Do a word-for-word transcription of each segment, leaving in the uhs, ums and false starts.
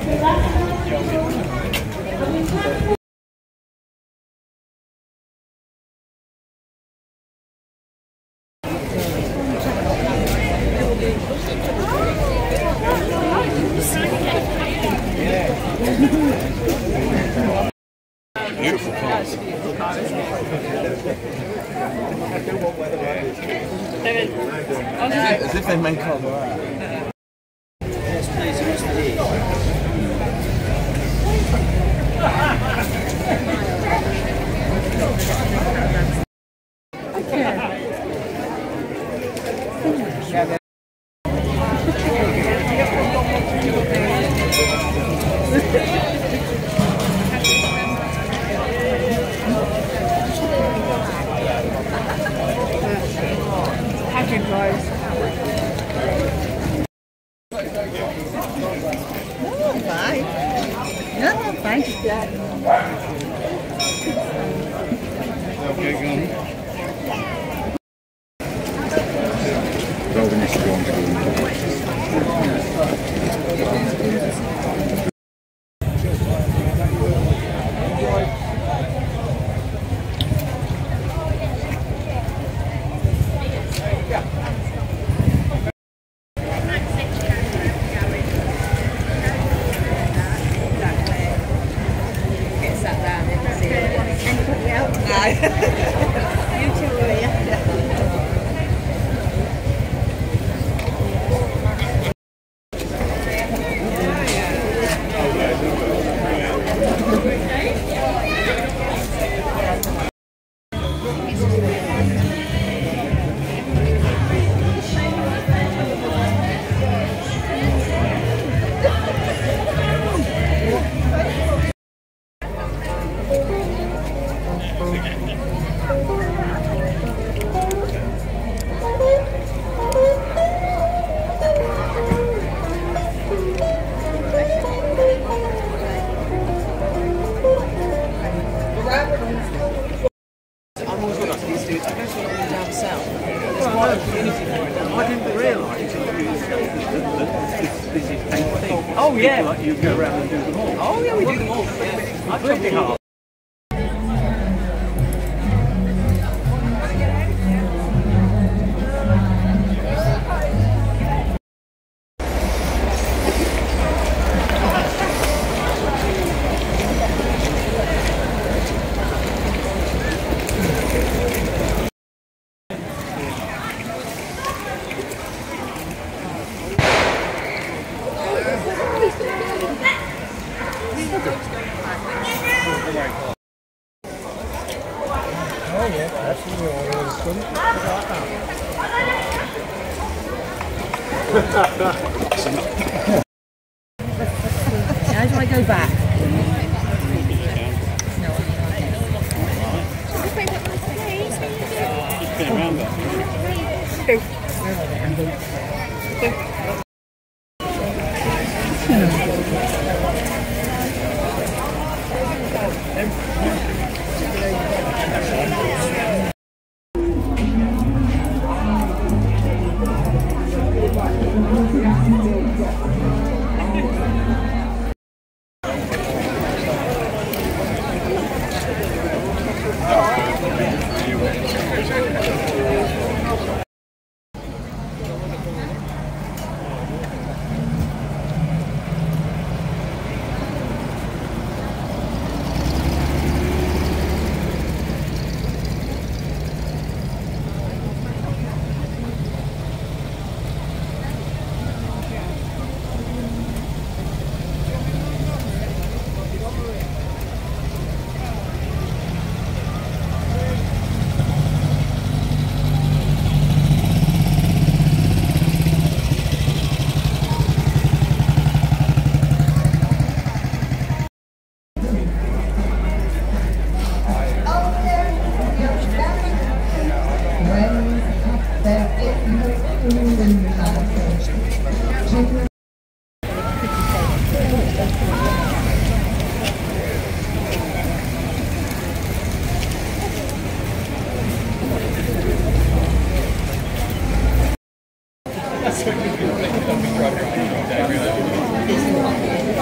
Beautiful cars. As if they make cars. Yes, please, yes, please. Packing guys. No, I'm fine. No, I'm fine. Yeah. Okay, go on. Golden is going to go. I didn't realise this is a thing. Oh yeah, like you go around and do them all. Oh yeah, we do them all. Yeah. I really hard. Oh yeah, absolutely. How do I go back? Spin around that.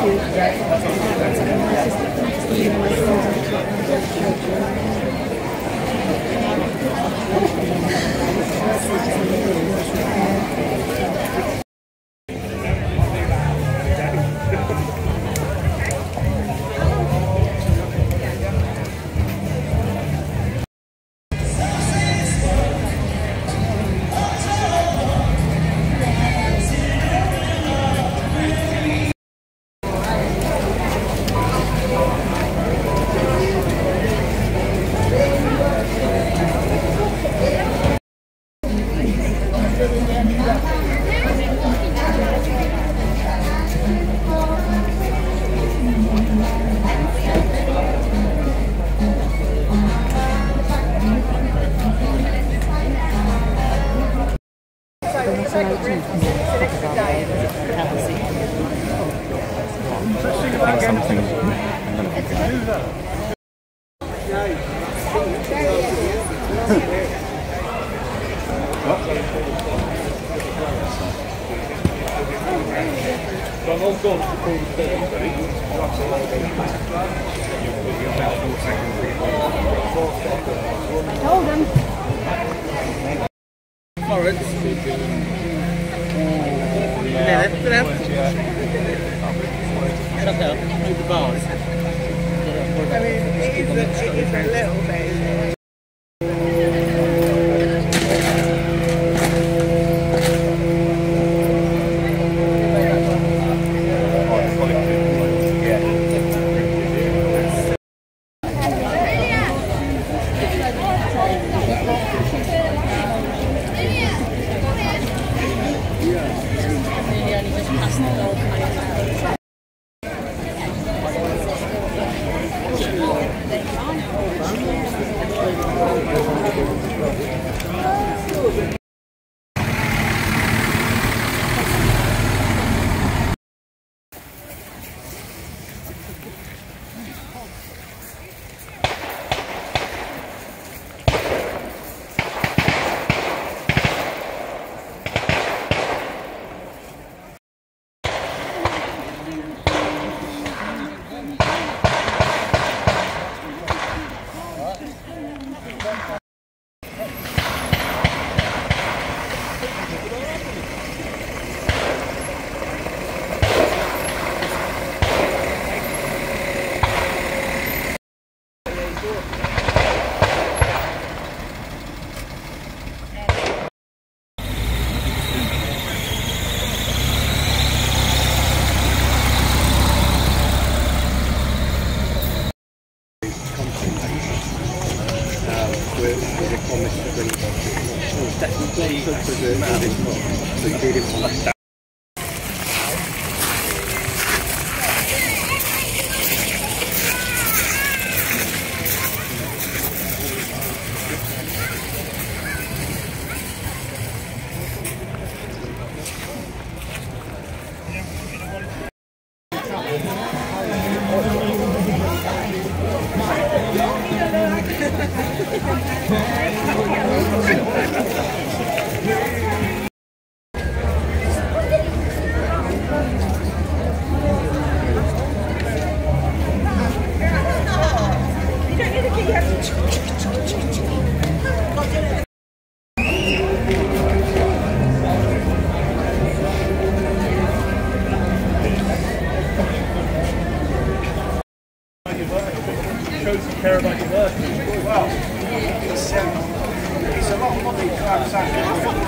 Care about your work. Well, it's, um, it's a lot of money to have something.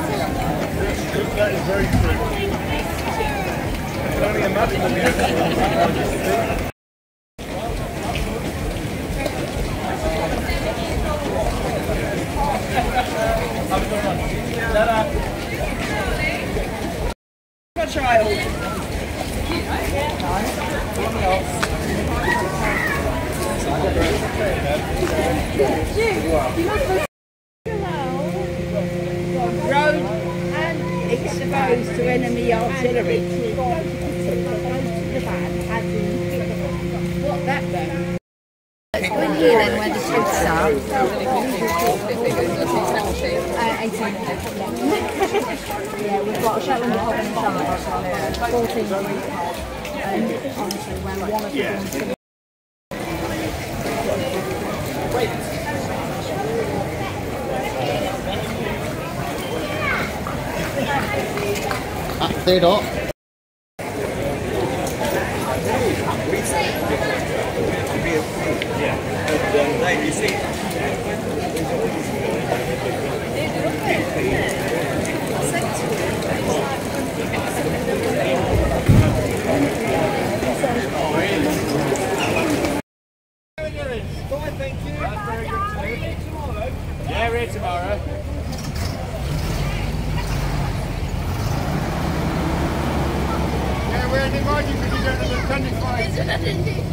That is very true. I can only imagine what the road and exposed to enemy artillery. What that done? Go in here then, where the tooths are. Uh, eighteen. Yeah, we've got a Shetland Hog and a Shetland Hog. fourteen. honestly, where one of the Yeah. ones to Ah, they don't. Yeah, we're here tomorrow. Yeah, we're in the margin because you're going to the twenty-five.